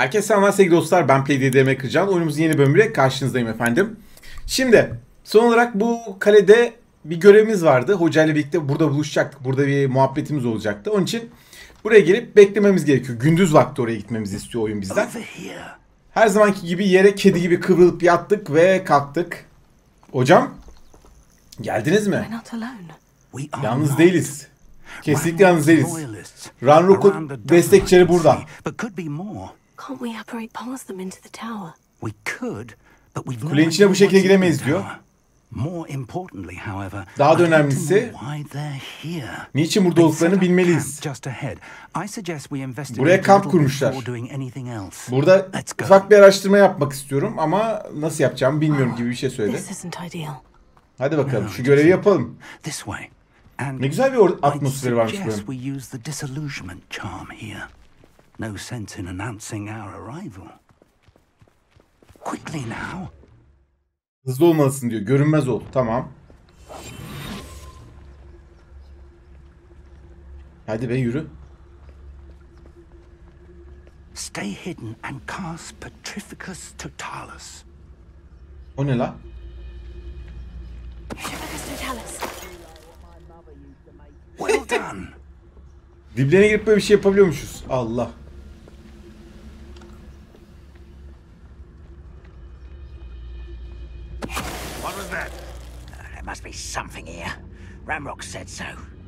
Herkese selamlar sevgili dostlar. Ben PDD Kırcan. Oyunumuzun yeni bölümüyle karşınızdayım efendim. Şimdi son olarak bu kalede bir görevimiz vardı. Hoca ile birlikte burada buluşacaktık. Burada bir muhabbetimiz olacaktı. Onun için buraya gelip beklememiz gerekiyor. Gündüz vakti oraya gitmemizi istiyor oyun bizden. Her zamanki gibi yere kedi gibi kıvrılıp yattık ve kalktık. Hocam, geldiniz mi? Yalnız değiliz. Kesinlikle yalnız değiliz. Ranrock'un destekçileri burada. Kulenin içine bu şekilde giremeyiz diyor. Daha da önemlisi, niçin burada olduklarını bilmeliyiz. Buraya kamp kurmuşlar. Burada ufak bir araştırma yapmak istiyorum ama nasıl yapacağımı bilmiyorum gibi bir şey söyledi. Hadi bakalım şu görevi yapalım. Ne güzel bir atmosferi varmış buranın. No sense in announcing our arrival. Quickly now. Hızlı olmalısın diyor. Görünmez ol. Tamam. Hadi be yürü. Stay hidden and cast Petrificus Totalis. O ne la? Well done. Diblerine girip böyle bir şey yapabiliyormuşuz. Allah. What was that? There must be something here. Ramrock said so.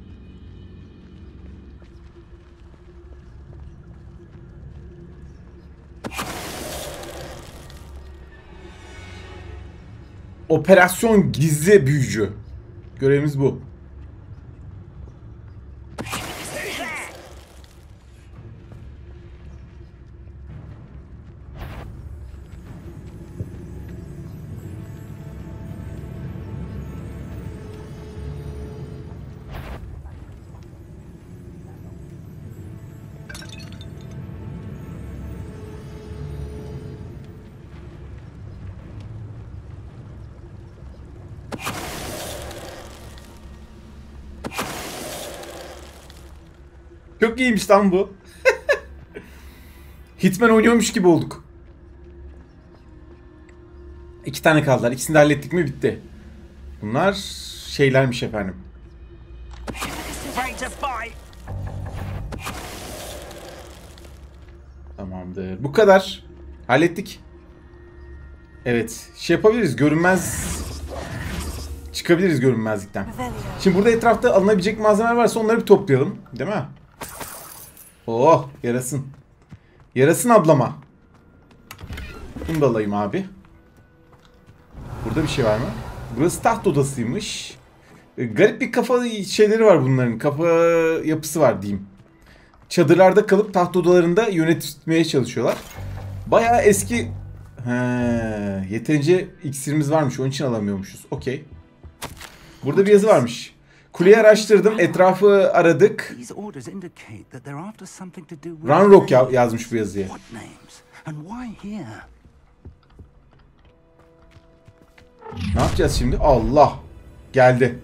Operasyon Gizli Büyücü. Görevimiz bu. Çok iyiymiş lan bu. Hitman oynuyormuş gibi olduk. 2 tane kaldılar. İkisini de hallettik mi bitti. Bunlar şeylermiş efendim. Tamamdır. Bu kadar. Hallettik. Evet. Şey yapabiliriz. Görünmez... Çıkabiliriz görünmezlikten. Şimdi burada etrafta alınabilecek malzemeler varsa onları bir toplayalım. Değil mi? Oh, yarasın. Yarasın ablama. Bunu da alayım abi. Burada bir şey var mı? Burası taht odasıymış. Garip bir kafa şeyleri var bunların. Kafa yapısı var diyeyim. Çadırlarda kalıp taht odalarında yönetmeye çalışıyorlar. Bayağı eski... yeterince iksirimiz varmış. Onun için alamıyormuşuz. Okey. Burada bir yazı varmış. Kuleyi araştırdım. Etrafı aradık. Ranrock yazmış bu yazıyı. Ne yapacağız şimdi? Allah. Geldi.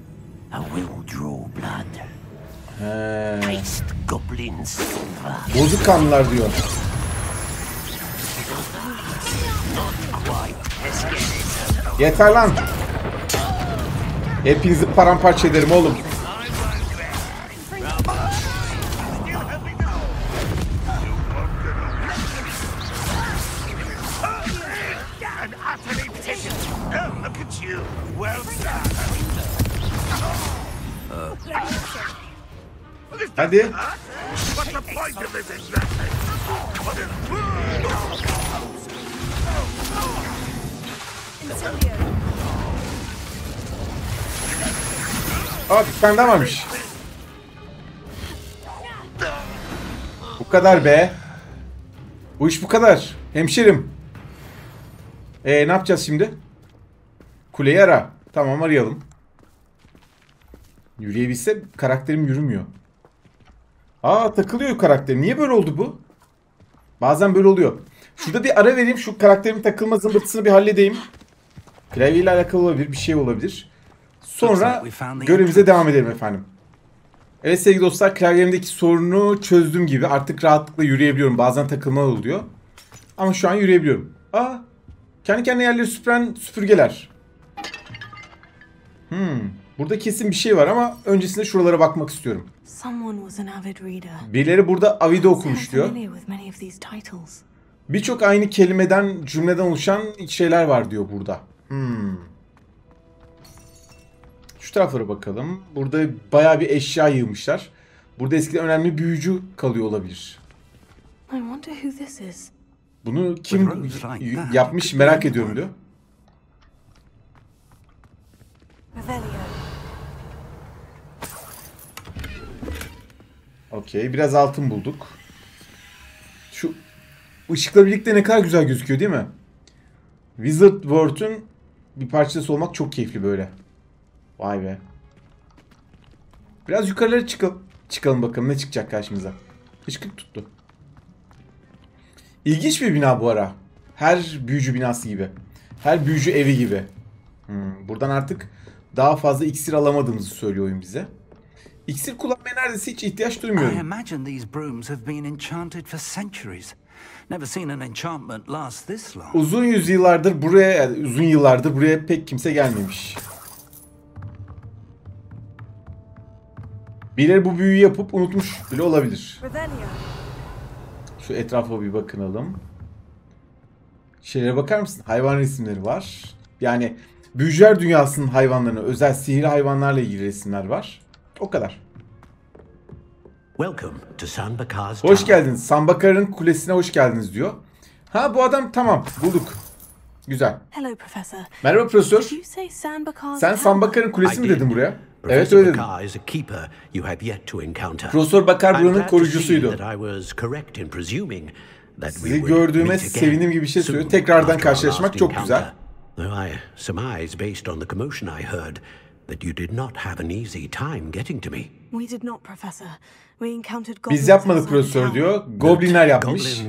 Bozuk kanlılar diyor. Yeter lan. Hepinizi paramparça ederim oğlum. Hadi. Aa, bir tane daha varmış. Bu kadar be. Bu iş bu kadar. Hemşerim. Ne yapacağız şimdi? Kuleyi ara. Tamam, arayalım. Yürüyebilse karakterim yürümüyor. Aa, takılıyor karakterim. Niye böyle oldu bu? Bazen böyle oluyor. Şurada bir ara vereyim. Şu karakterimin takılma zımbırtısını bir halledeyim. Klavyeyle alakalı olabilir. Bir şey olabilir. Sonra görevimize devam edelim efendim. Evet sevgili dostlar, klavyemdeki sorunu çözdüm gibi. Artık rahatlıkla yürüyebiliyorum. Bazen takılmalar oluyor. Ama şu an yürüyebiliyorum. Aa, kendi kendine yerleri süpüren süpürgeler. Burada kesin bir şey var ama öncesinde şuralara bakmak istiyorum. Birileri burada Avi'de okumuş diyor. Birçok aynı kelimeden, cümleden oluşan şeyler var diyor burada. Şu taraflara bakalım. Burada bayağı bir eşya yığmışlar. Burada eskiden önemli büyücü kalıyor olabilir. Bunu kim yapmış merak ediyorum diyor. Okey, biraz altın bulduk. Şu ışıkla birlikte ne kadar güzel gözüküyor değil mi? Wizard World'un bir parçası olmak çok keyifli böyle. Vay be. Biraz yukarılara çıkalım bakalım ne çıkacak karşımıza. Işık tuttu. İlginç bir bina bu ara. Her büyücü binası gibi. Her büyücü evi gibi. Buradan artık daha fazla iksir alamadığımızı söylüyor oyun bize. İksir kullanmaya neredeyse hiç ihtiyaç duymuyorum. I imagine these brooms have been enchanted for centuries. Never seen an enchantment last this long. Uzun yıllardır buraya pek kimse gelmemiş. Birileri bu büyüyü yapıp unutmuş bile olabilir. Şu etrafa bir bakınalım. Şeylere bakar mısın? Hayvan resimleri var. Yani büyücüler dünyasının hayvanlarına, özel sihirli hayvanlarla ilgili resimler var. O kadar. Hoş geldiniz. Sambakar'ın kulesine hoş geldiniz diyor. Ha, bu adam tamam. Bulduk. Güzel. Merhaba profesör. Sen Sambakar'ın kulesi mi dedin buraya? Evet öyle dedim. Profesör Bakar buranın koruyucusuydu. Sizi gördüğüme sevindim gibi bir şey söylüyor. Tekrardan karşılaşmak çok güzel. Biz yapmadık profesör diyor. Goblinler yapmış.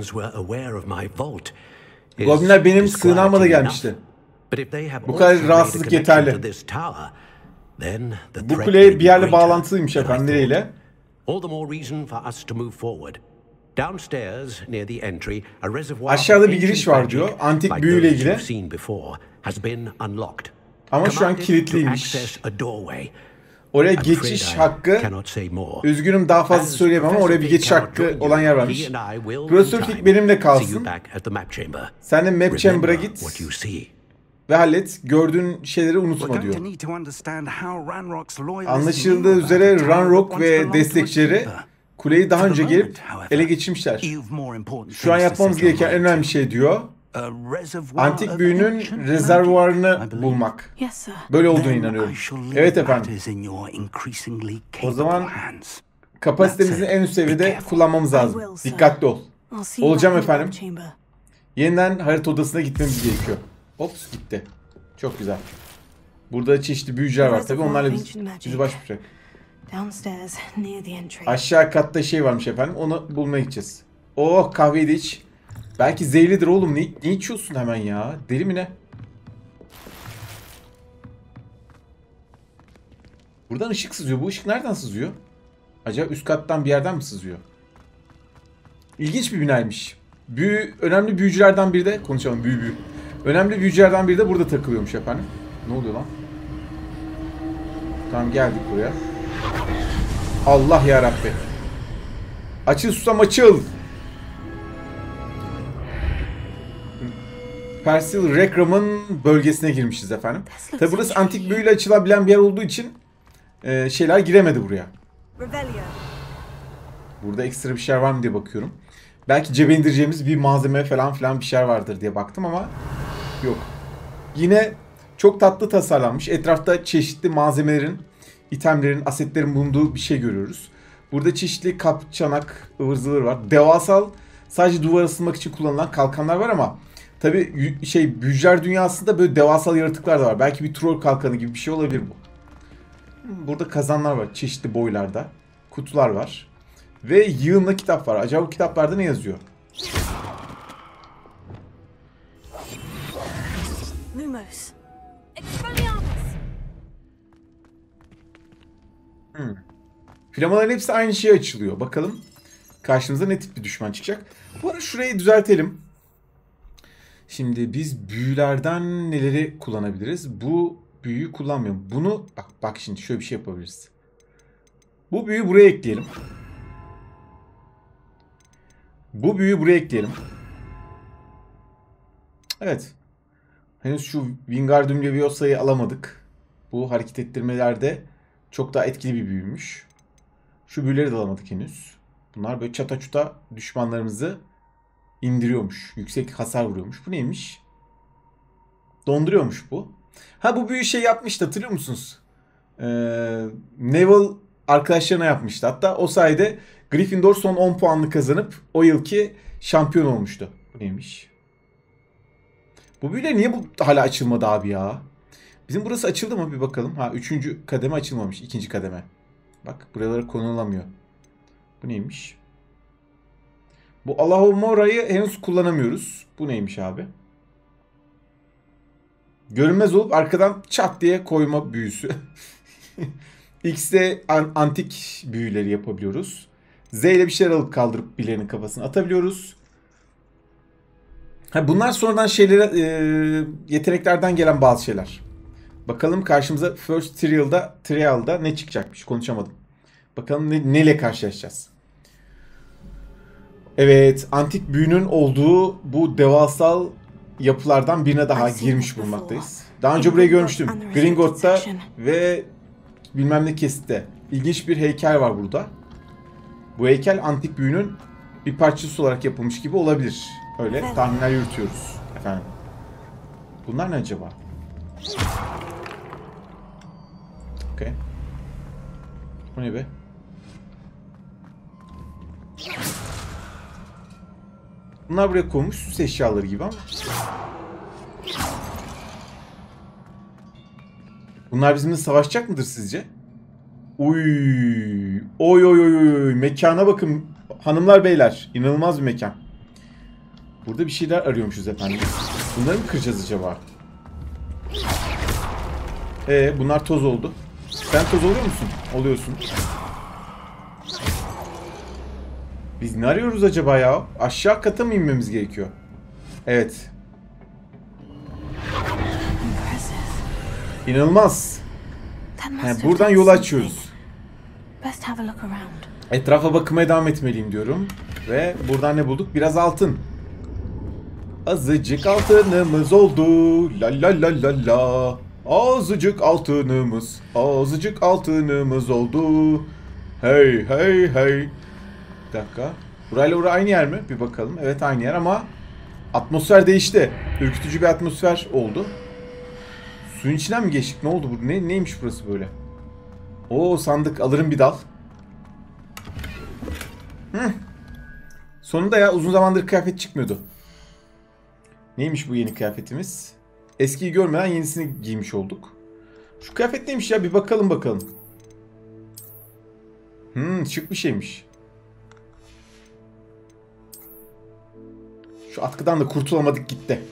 Goblinler benim sığınağıma da gelmişti. Bu kadar rahatsızlık yeterli. Bu kule bir yerle bağlantılıymış efendim. Nereyle? Aşağıda bir giriş var diyor. Antik büyüyle ilgili. Ama şu an kilitliymiş. Oraya geçiş hakkı, üzgünüm daha fazla söyleyemem ama oraya bir geçiş hakkı olan yer varmış. Profesör Fig benimle kalsın. Sen de Map Chamber'a git ve hallet. Gördüğün şeyleri unutma diyor. Anlaşıldığı üzere Ranrock ve destekçileri kuleyi daha önce gelip ele geçirmişler. Şu an yapmamız gereken en önemli şey diyor. Antik büyünün rezervuarını bulmak. Böyle olduğunu inanıyorum. Evet efendim. O zaman kapasitemizin en üst seviyede kullanmamız lazım. Dikkatli ol. Olacağım efendim. Yeniden harita odasına gitmemiz gerekiyor. Ops, gitti. Çok güzel. Burada çeşitli büyücüler var tabii. Onlarla bizi baş başa. Aşağı katta şey varmış efendim. Onu bulmaya gideceğiz. Oh, kahveyi de iç. Belki zehirlidir oğlum. Ne içiyorsun hemen ya? Deli mi ne? Buradan ışık sızıyor. Bu ışık nereden sızıyor? Acaba üst kattan bir yerden mi sızıyor? İlginç bir binaymış. Önemli büyücülerden biri de konuşalım. Büyü. Önemli büyücülerden biri de burada takılıyormuş efendim. Ne oluyor lan? Tamam, geldik buraya. Allah yarabbi. Açıl susam açıl. Persil Rekram'ın bölgesine girmişiz efendim. Tabi burası antik büyüyle açılabilen bir yer olduğu için şeyler giremedi buraya. Burada ekstra bir şeyler var mı diye bakıyorum. Belki cebe indireceğimiz bir malzeme falan filan bir şeyler vardır diye baktım ama yok. Yine çok tatlı tasarlanmış. Etrafta çeşitli malzemelerin, itemlerin, asetlerin bulunduğu bir şey görüyoruz. Burada çeşitli kap, çanak, ıvır zıvır var. Devasal, sadece duvar ısınmak için kullanılan kalkanlar var ama tabii büyücüler dünyasında böyle devasal yaratıklar da var. Belki bir troll kalkanı gibi bir şey olabilir bu. Burada kazanlar var çeşitli boylarda. Kutular var. Ve yığınla kitap var. Acaba bu kitaplarda ne yazıyor? Lumos. Flamaların hepsi aynı şeye açılıyor. Bakalım karşımıza ne tip bir düşman çıkacak. Bu arada şurayı düzeltelim. Şimdi biz büyülerden neleri kullanabiliriz? Bu büyüyü kullanmıyorum. Bunu bak şimdi şöyle bir şey yapabiliriz. Bu büyüyü buraya ekleyelim. Bu büyüyü buraya ekleyelim. Evet. Henüz şu Wingardium Leviosa'yı alamadık. Bu hareket ettirmelerde çok daha etkili bir büyümüş. Şu büyüleri de alamadık henüz. Bunlar böyle çata çuta düşmanlarımızı indiriyormuş. Yüksek hasar vuruyormuş. Bu neymiş? Donduruyormuş bu. Ha, bu büyü şey yapmıştı, hatırlıyor musunuz? Neville arkadaşlarına yapmıştı. Hatta o sayede Gryffindor son 10 puanlı kazanıp o yılki şampiyon olmuştu. Bu neymiş? Bu büyüler niye hala açılmadı abi ya? Bizim burası açıldı mı bir bakalım. Ha, 3. kademe açılmamış. 2. kademe. Bak, buralara konulamıyor. Bu neymiş? Bu Alohomora'yı henüz kullanamıyoruz. Bu neymiş abi? Görünmez olup arkadan çat diye koyma büyüsü. X'de antik büyüleri yapabiliyoruz. Z ile bir şeyler alıp kaldırıp birilerinin kafasına atabiliyoruz. Ha, bunlar sonradan şeylere yeteneklerden gelen bazı şeyler. Bakalım karşımıza First Trial'da ne çıkacakmış. Konuşamadım. Bakalım neyle karşılaşacağız. Evet, antik büyünün olduğu bu devasal yapılardan birine daha girmiş bulunmaktayız. Daha önce burayı görmüştüm. Gringotts'ta ve bilmem ne kesitte. İlginç bir heykel var burada. Bu heykel antik büyünün bir parçası olarak yapılmış gibi olabilir. Öyle tahminler yürütüyoruz efendim. Bunlar ne acaba? Okay. Bu ne be? Bunlar buraya konmuş süs eşyaları gibi ama. Bunlar bizimle savaşacak mıdır sizce? Uy, oy oy oy, mekana bakın hanımlar beyler, inanılmaz bir mekan. Burada bir şeyler arıyormuşuz efendim. Bunları mı kıracağız acaba? Bunlar toz oldu. Sen toz oluyor musun? Oluyorsun. Biz ne arıyoruz acaba ya? Aşağı kata mı inmemiz gerekiyor? Evet. İnanılmaz. Buradan yol açıyoruz. Etrafa bakmaya devam etmeliyim diyorum. Ve buradan ne bulduk? Biraz altın. Azıcık altınımız oldu. La la la la la. Azıcık altınımız. Azıcık altınımız oldu. Hey hey hey. Bir dakika. Burayla orası aynı yer mi? Bir bakalım. Evet, aynı yer ama atmosfer değişti. Ürkütücü bir atmosfer oldu. Suyun içinden mi geçtik? Ne oldu bu? Neymiş burası böyle? Oo, sandık. Alırım bir dal. Sonunda ya, uzun zamandır kıyafet çıkmıyordu. Neymiş bu yeni kıyafetimiz? Eskiyi görmeden yenisini giymiş olduk. Şu kıyafet neymiş ya? Bir bakalım bakalım. Şık bir şeymiş. Şu atkıdan da kurtulamadık gitti.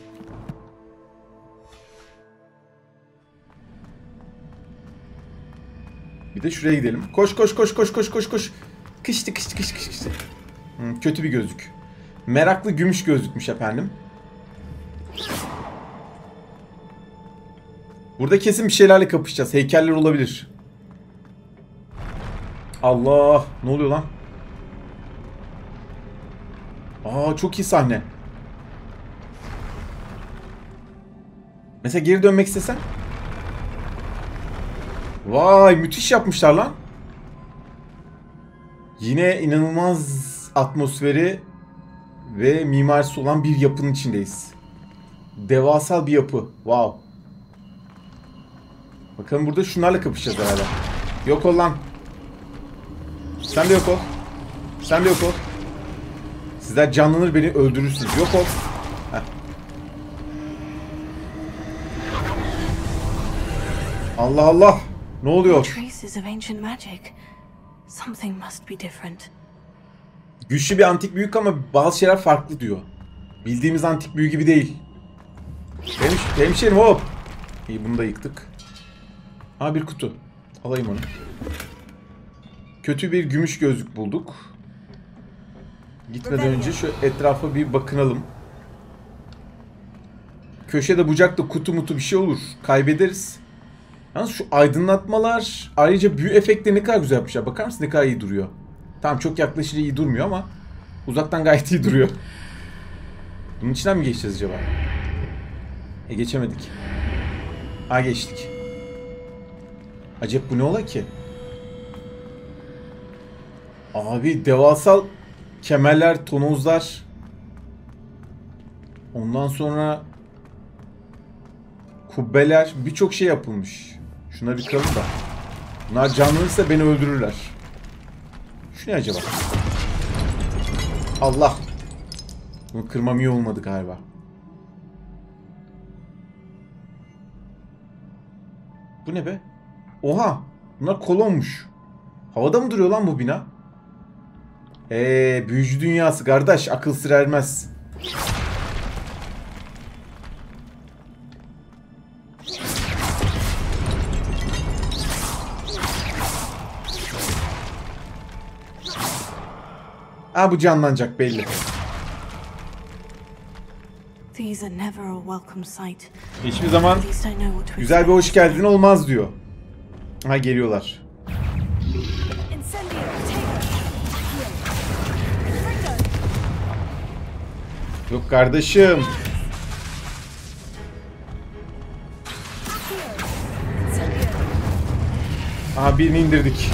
Bir de şuraya gidelim. Koş koş koş koş koş koş koş. Kıştı kıştı kıştı kıştı. Kötü bir gözlük. Meraklı gümüş gözlükmüş efendim. Burada kesin bir şeylerle kapışacağız. Heykeller olabilir. Allah! Ne oluyor lan? Aa, çok iyi sahne. Mesela geri dönmek istesen. Vay, müthiş yapmışlar lan. Yine inanılmaz atmosferi ve mimarisi olan bir yapının içindeyiz. Devasal bir yapı. Wow. Bakalım burada şunlarla kapışacağız herhalde. Yok ol lan. Sen de yok ol. Sen de yok ol. Sizler canlanır beni öldürürsünüz. Yok ol. Heh. Allah Allah. Ne oluyor? Güçlü bir antik büyük ama bazı şeyler farklı diyor. Bildiğimiz antik büyü gibi değil. Hemşerim hop. İyi, bunu da yıktık. Ha, bir kutu. Alayım onu. Kötü bir gümüş gözlük bulduk. Gitmeden önce şu etrafa bir bakınalım. köşede bucakta kutu mutu bir şey olur. Kaybederiz. Yalnız şu aydınlatmalar, ayrıca büyü efektleri ne kadar güzel yapmışlar. Bakar mısın ne kadar iyi duruyor. Tamam, çok yaklaşınca iyi durmuyor ama uzaktan gayet iyi duruyor. Bunun içinden mi geçeceğiz acaba? Geçemedik. Ha, geçtik. Acaba bu ne ola ki? Abi devasal kemerler, tonozlar. Ondan sonra kubbeler, birçok şey yapılmış. Şuna bir kıralım da. Bunlar canlanırsa beni öldürürler. Şu ne acaba? Allah. Bunu kırmam iyi olmadı galiba. Bu ne be? Oha! Bunlar kolonmuş. Havada mı duruyor lan bu bina? Büyücü dünyası kardeş, akıl sır ermez. Ha, bu canlanacak belli. Hiçbir zaman güzel bir hoş geldin olmaz diyor. Ha, geliyorlar. Yok kardeşim. Aha, birini indirdik.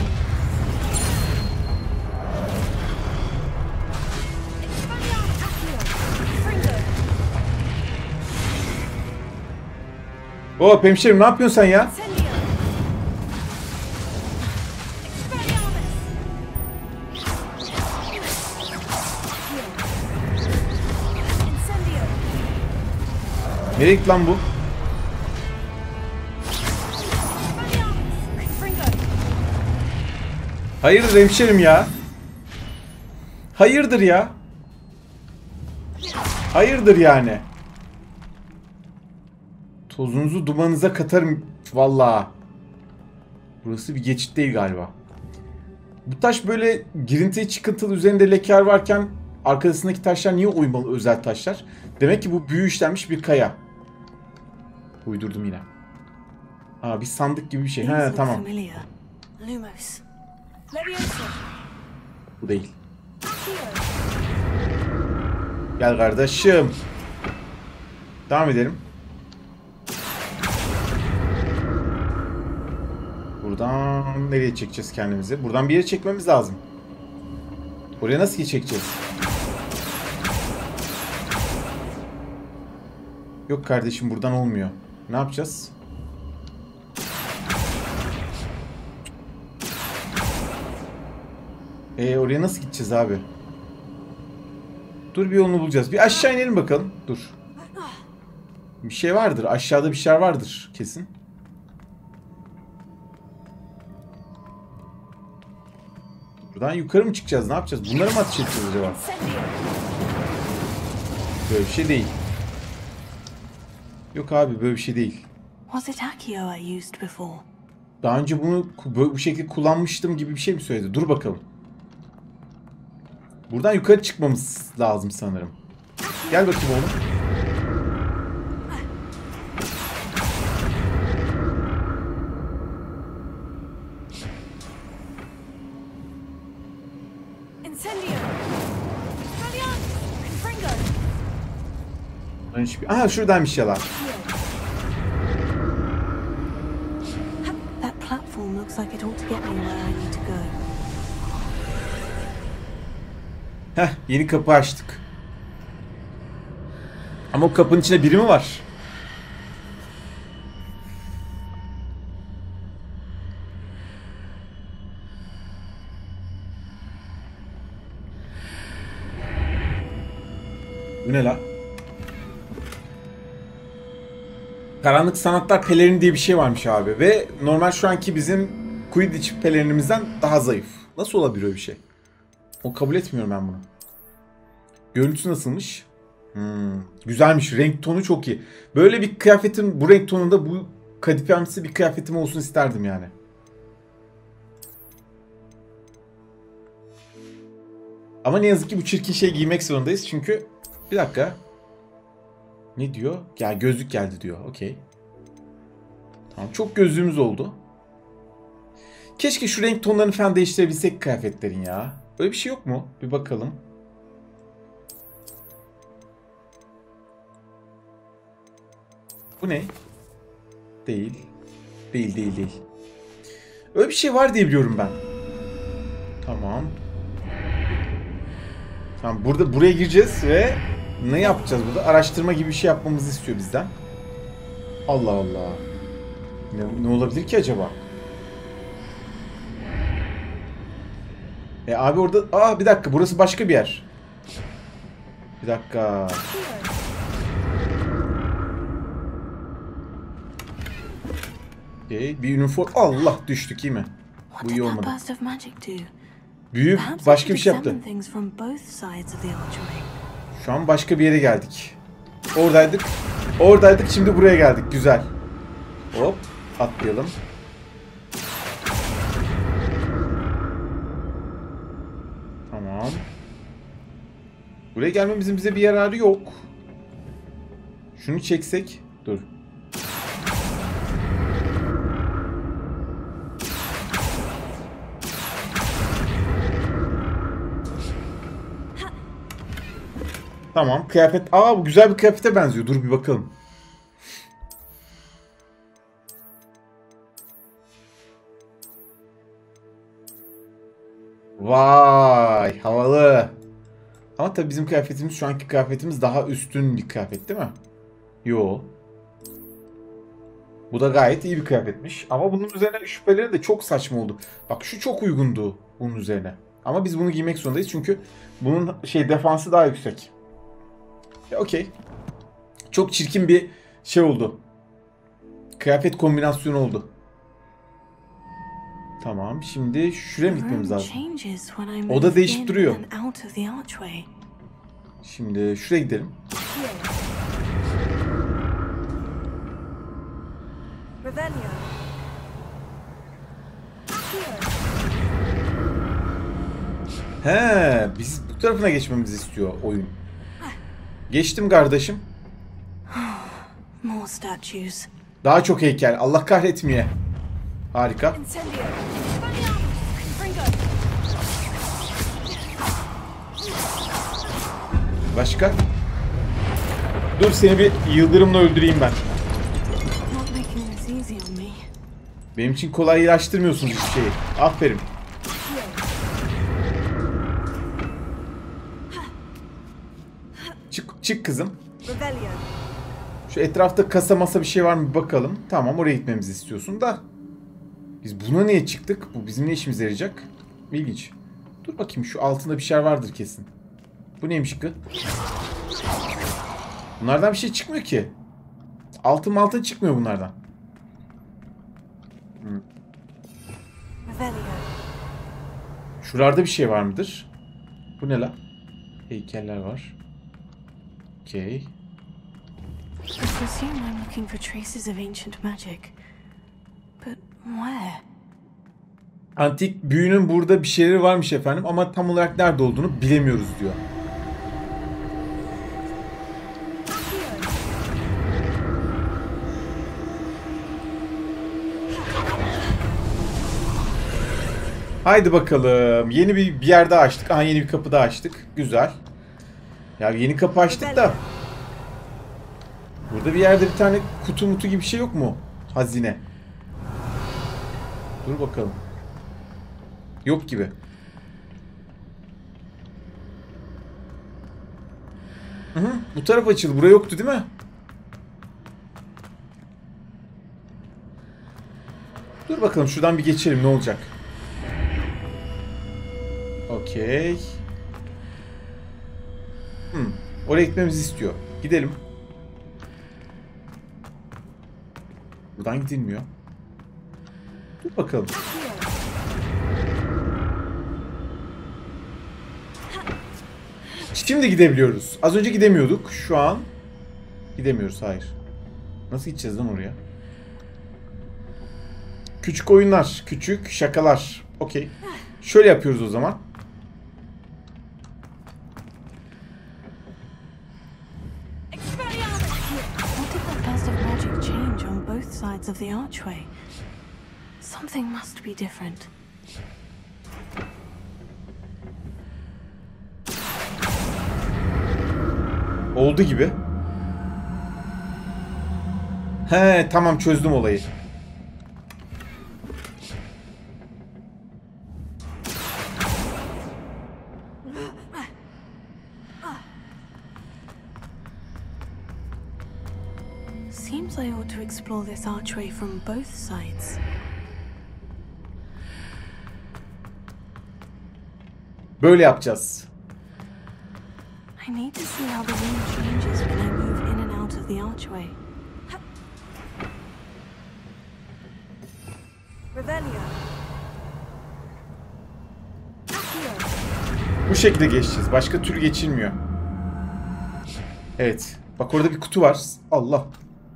Hop hemşerim, ne yapıyorsun sen ya? Nereye gitti lan bu? Hayırdır hemşerim ya? Hayırdır ya? Hayırdır yani? Tozunuzu dumanınıza katarım vallahi. Burası bir geçit değil galiba. Bu taş böyle girinti çıkıntılı, üzerinde leker varken arkasındaki taşlar niye uymalı, özel taşlar? Demek ki bu büyü işlenmiş bir kaya. Uydurdum yine. Aa, bir sandık gibi bir şey. He, tamam. Bu değil. Gel kardeşim. Devam edelim. Buradan nereye çekeceğiz kendimizi? Buradan bir yere çekmemiz lazım. Oraya nasıl çekeceğiz? Yok kardeşim, buradan olmuyor. Ne yapacağız? Oraya nasıl gideceğiz abi? Dur, bir yolunu bulacağız. Bir aşağı inelim bakalım. Dur. Bir şey vardır. Aşağıda bir şey vardır kesin. Buradan yukarı mı çıkacağız? Ne yapacağız? Bunları mı ateş edeceğiz acaba? Böyle bir şey değil. Yok abi, böyle bir şey değil. Daha önce bunu bu şekilde kullanmıştım gibi bir şey mi söyledi? Dur bakalım. Buradan yukarı çıkmamız lazım sanırım. Gel bakayım oğlum. Aha, şuradaymış yalan. Heh, yeni kapı açtık. Ama o kapının içinde biri mi var? Bu ne la? Karanlık Sanatlar Pelerini diye bir şey varmış abi. Ve normal şu anki bizim Quidditch pelerinimizden daha zayıf. Nasıl olabilir öyle bir şey? O kabul etmiyorum ben bunu. Görüntüsü nasılmış? Güzelmiş. Renk tonu çok iyi. Böyle bir kıyafetim, bu renk tonunda, bu kadifemsi bir kıyafetim olsun isterdim yani. Ama ne yazık ki bu çirkin şeyi giymek zorundayız çünkü... Bir dakika. Ne diyor? Ya gözlük geldi diyor. Okey. Tamam, çok gözlüğümüz oldu. Keşke şu renk tonlarını falan değiştirebilsek kıyafetlerin ya. Öyle bir şey yok mu? Bir bakalım. Bu ne? Değil. Değil. Öyle bir şey var diye biliyorum ben. Tamam. Tamam, buraya gireceğiz ve ne yapacağız burada? Araştırma gibi bir şey yapmamızı istiyor bizden. Allah Allah. Ne olabilir ki acaba? Abi orada... bir dakika, burası başka bir yer. Bir dakika. Bir üniform... Allah, düştük, iyi mi? Bu iyi olmadı. Büyü başka bir şey yaptı. Şu an başka bir yere geldik. Oradaydık, şimdi buraya geldik. Güzel. Hop, atlayalım. Tamam. Buraya gelmemizin bize bir yararı yok. Şunu çeksek. Dur. Tamam, kıyafet. Bu güzel bir kıyafete benziyor. Dur bir bakalım. Vay, havalı. Ama tabii bizim kıyafetimiz, şu anki kıyafetimiz daha üstün bir kıyafet değil mi? Yo. Bu da gayet iyi bir kıyafetmiş. Ama bunun üzerine şüpheleri de çok saçma oldu. Bak, şu çok uygundu bunun üzerine. Ama biz bunu giymek zorundayız çünkü bunun defansı daha yüksek. Okey. Çok çirkin bir şey oldu. Kıyafet kombinasyonu oldu. Tamam, şimdi şuraya mı gitmemiz lazım? Oda değişip duruyor. Şimdi şuraya gidelim. Biz bu tarafına geçmemizi istiyor oyun. Geçtim kardeşim. Daha çok heykel. Allah kahretmeye. Harika. Başka? Dur, seni bir yıldırımla öldüreyim ben. Benim için kolaylaştırmıyorsunuz hiçbir şeyi. Aferin. Çık kızım. Şu etrafta kasa masa bir şey var mı bir bakalım. Tamam, oraya gitmemizi istiyorsun da. Biz buna niye çıktık? Bu bizim ne işimize yarayacak? İlginç. Dur bakayım, şu altında bir şey vardır kesin. Bu neymiş ki? Bunlardan bir şey çıkmıyor ki. Altın çıkmıyor bunlardan. Şuralarda bir şey var mıdır? Bu ne la? Heykeller var. Okey. Antik büyünün burada bir şeyleri varmış efendim ama tam olarak nerede olduğunu bilemiyoruz diyor. Haydi bakalım. Yeni bir yer daha açtık. Yeni bir kapı daha açtık. Güzel. Ya yeni kapı açtık da. Burada bir yerde bir tane kutu gibi bir şey yok mu? Hazine. Dur bakalım. Yok gibi. Bu taraf açıldı. Buraya yoktu değil mi? Dur bakalım, şuradan bir geçelim, ne olacak? Okey. Oraya gitmemizi istiyor. Gidelim. Buradan gidilmiyor. Dur bakalım. Şimdi gidebiliyoruz. Az önce gidemiyorduk. Şu an gidemiyoruz. Hayır. Nasıl gideceğiz lan oraya? Küçük oyunlar. Küçük şakalar. Okey. Şöyle yapıyoruz o zaman. on both sides of the archway. Something must be different. Oldu gibi. He, tamam, çözdüm olayı. Seems I ought to explore this archway from both sides. Böyle yapacağız. I need to see how the wind changes when I move in and out of the archway. Revelio. Bu şekilde geçeceğiz. Başka türlü geçilmiyor. Evet. Bak orada bir kutu var. Allah.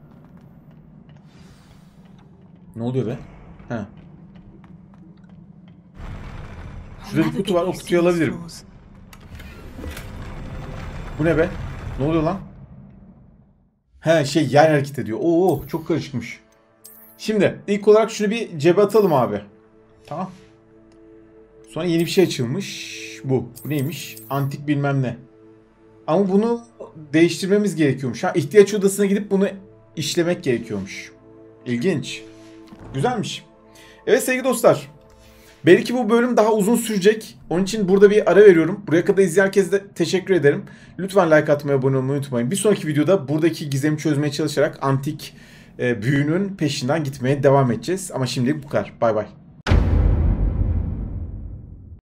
Ne oluyor be? Ha. Şurada bir kutu var. O kutuyu alabilirim. Bu ne be? Ne oluyor lan? He, yer hareket ediyor. Oo, çok karışıkmış. Şimdi ilk olarak şunu bir cebe atalım abi. Tamam. Sonra yeni bir şey açılmış. Bu neymiş? Antik bilmem ne. Ama bunu değiştirmemiz gerekiyormuş. Ha, ihtiyaç odasına gidip bunu işlemek gerekiyormuş. İlginç. Güzelmiş. Evet sevgili dostlar. Belki bu bölüm daha uzun sürecek. Onun için burada bir ara veriyorum. Buraya kadar izleyen herkese de teşekkür ederim. Lütfen like atmayı, abone olmayı unutmayın. Bir sonraki videoda buradaki gizemi çözmeye çalışarak antik büyünün peşinden gitmeye devam edeceğiz. Ama şimdilik bu kadar. Bay bay.